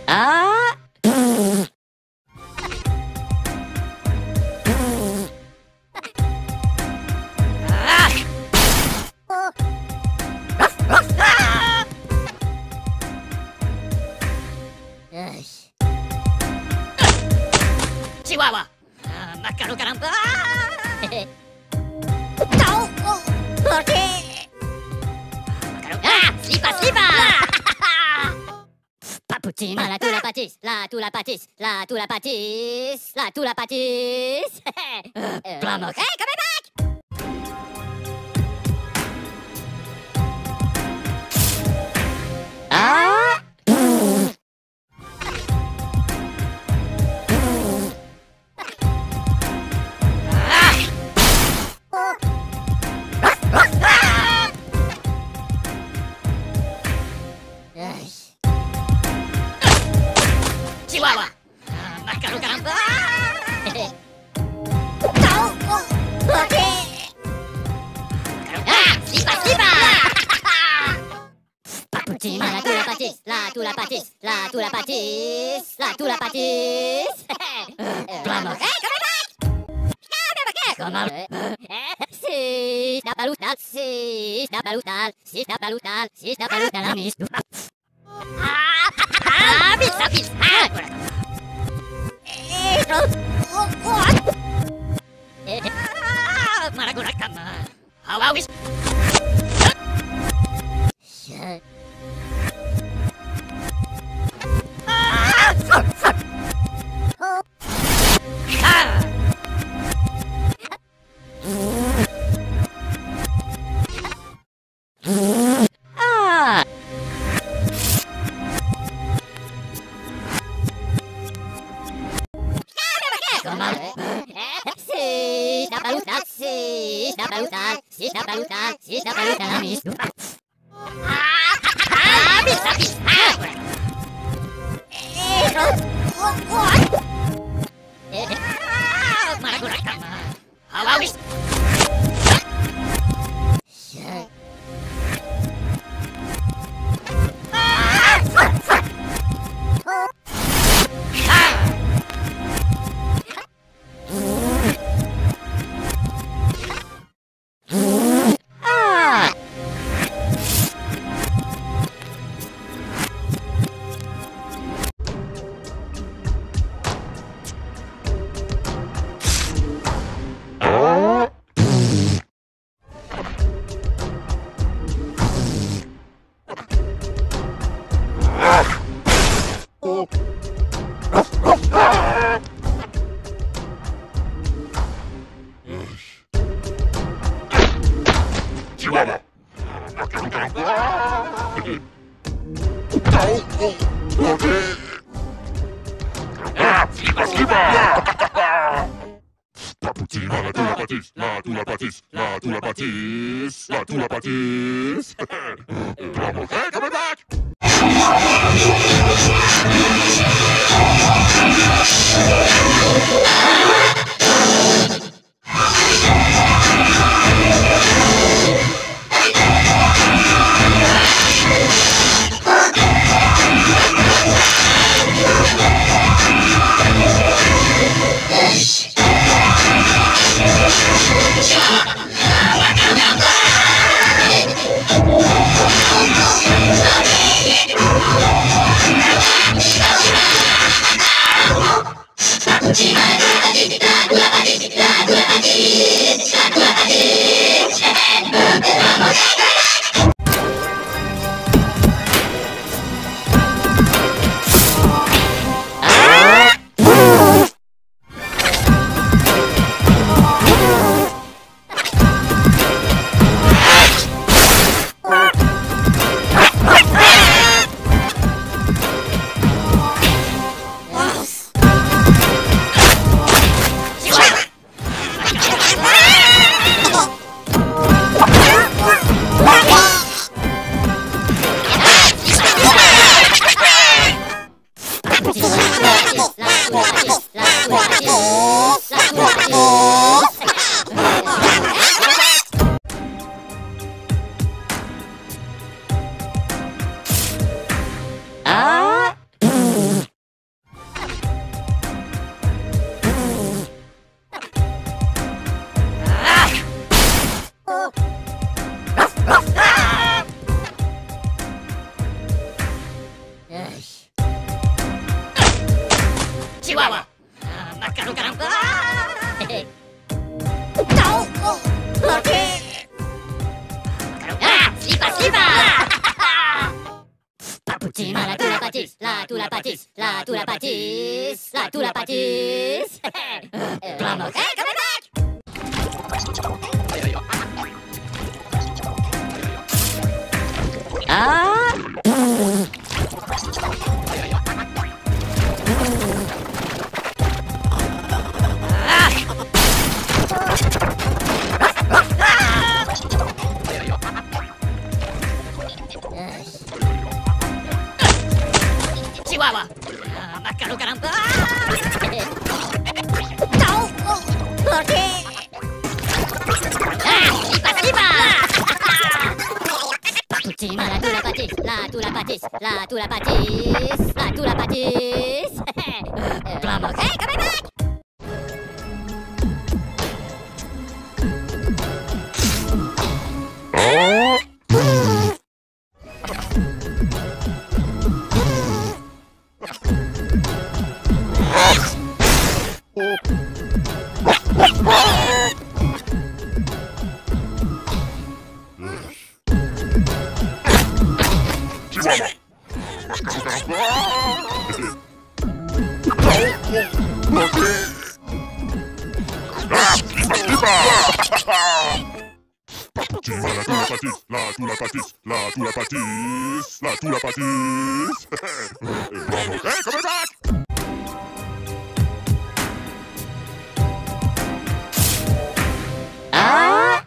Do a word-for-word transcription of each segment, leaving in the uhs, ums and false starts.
あーよし。チワワ。マカロカランバー。へへ。タオ。オッケー。マカロ。あ、スリーパースリーパー。パプチン。ラトゥラパチス。ラトゥラパチス。ラトゥラパチス。ラトゥラパチス。プラモ。え、カメバック。 あよし。チワワ。マカロカランバー。へへ。タオ。オッケー。あ、スリーパースリーパー。パプチン。ラトゥラパチス。ラトゥラパチス。ラトゥラパチス。ラトゥラパチス。プラモ。え、カメバック。Como si sta balutal, si sta balutal, si sta balutal, si sta balutal, amis. Ah, ah, bisa bisa. Eh, what? Eh, maragura kama. Hawawis. Shit. Ah, fuck, fuck. Ah. Ah. Como si sta balutal, si sta balutal, si sta balutal, si sta balutal, amis. Ah, bisa bisa. Eh, what? Eh, maragura kama. Hawawis. Shit. Ah, fuck, fuck. Ah. Chihuahua. Ah, slipa, slipa. Papuchina, la tula patis, la tula patis, la tula patis, la tula patis. Vamos, hey, coming back. What? slipa, slipa. Papucina, la tu la patis, la tu la patis, la tu la patis, la tu la patis. Vamos, hey, coming back. Ah! Chihuahua. Ah, Macaro caramba. No. ¿Por qué? Ah, slipa, slipa. Papucina, la tu la patis, la tu la patis, la tu la patis, la tu la patis. Vamos, hey, coming back. Papucina, la tu la patis, la tu la patis, la tu la patis, la tu la patis. Vamos, hey, coming back. Ah!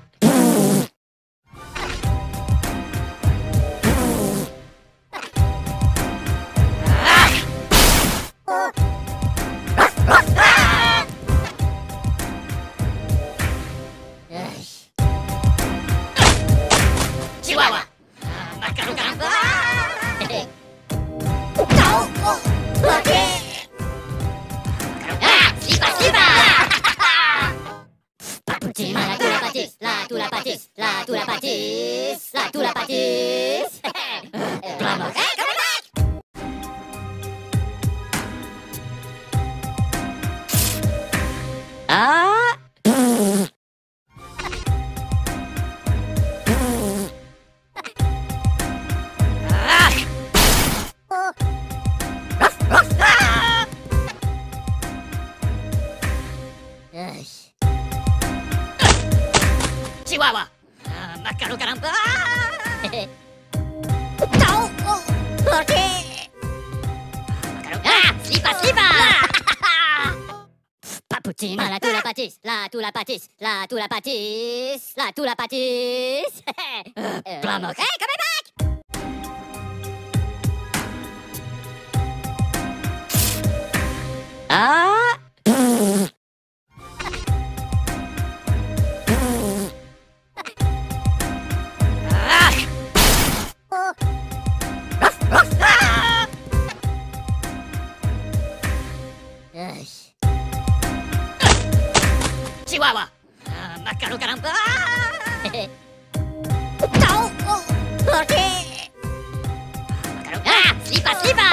Chihuahua. Ah, Macaro caramba. No. ¿Por qué? Ah, slipa, slipa. Papucina, la tu la patis, la tu la patis, la tu la patis, la tu la patis. Vamos, hey, coming back. Ah! Chihuahua. Ah, Macaro caramba. No. ¿Por qué? Ah, slipa, slipa. Papucina, la tu la patis, la tu la patis, la tu la patis, la tu la patis. Vamos, hey, coming back. Ah! Chihuahua. Ah, Macaro caramba. No. ¿Por qué? Ah, slipa, slipa.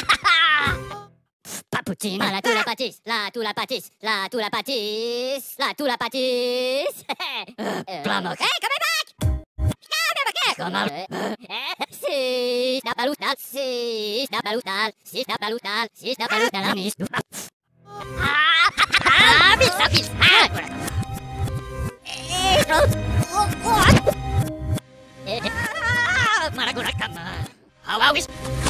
Papucina, la tu la patis, la tu la patis, la tu la patis, la tu la patis. Vamos, hey, coming back. Comment? Si, snap balutal, si, snap balutal, si, snap balutal, si, snap balutal, amis. Ah, ah, pizza, pizza. Ah, maraguna kama. Hawawis.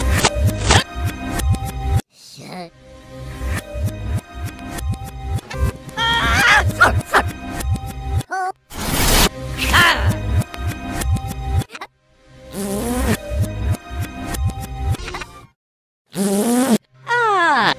Ah!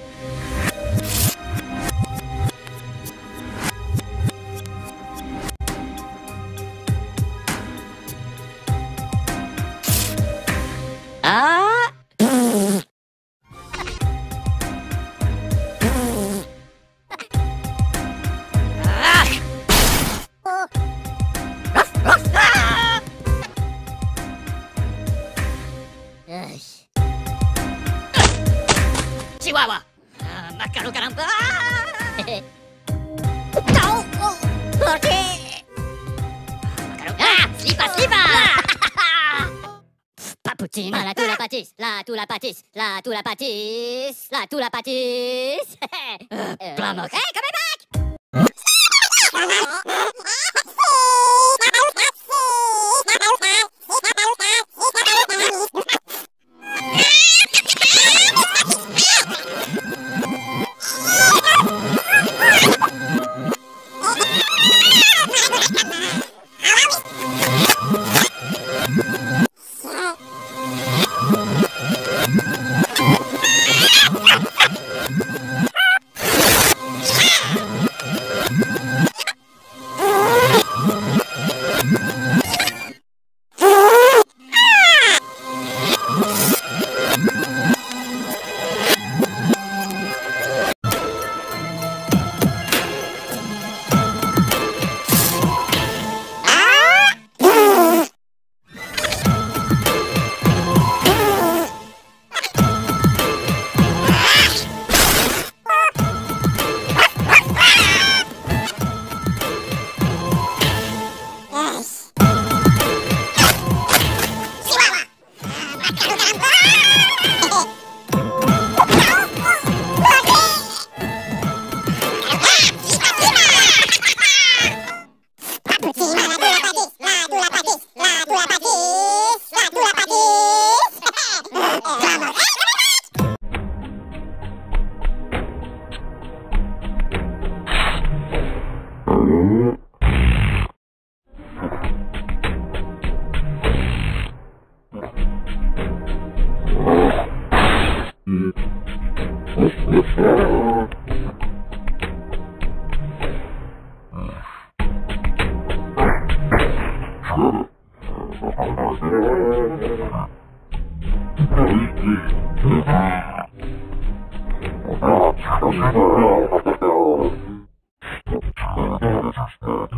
Cappuccino, la tu la pâtisse, la tu la pâtisse, la tu la pâtisse, la tu la pâtisse. Plamok. Hey, coming back!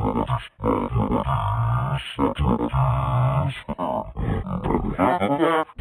Yeah.